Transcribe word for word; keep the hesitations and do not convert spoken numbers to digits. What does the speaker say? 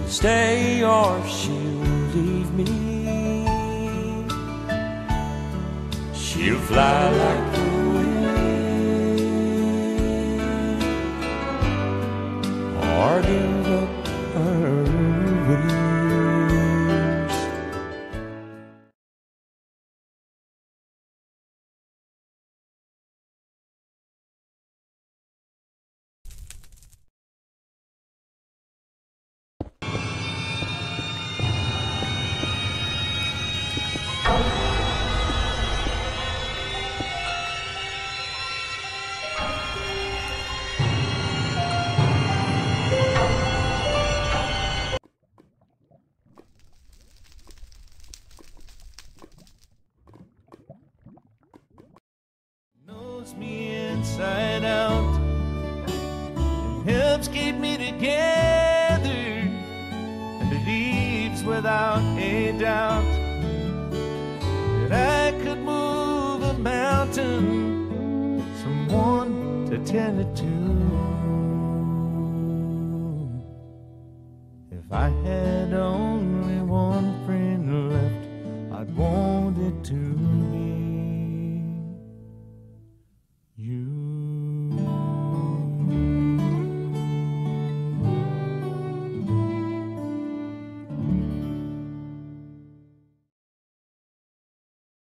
stay or she'll leave me. She'll fly like the wind or give up her wings. Me inside out and helps keep me together, and believes without a doubt that I could move a mountain, someone to tell it to. If I had only one friend left, I'd want it to be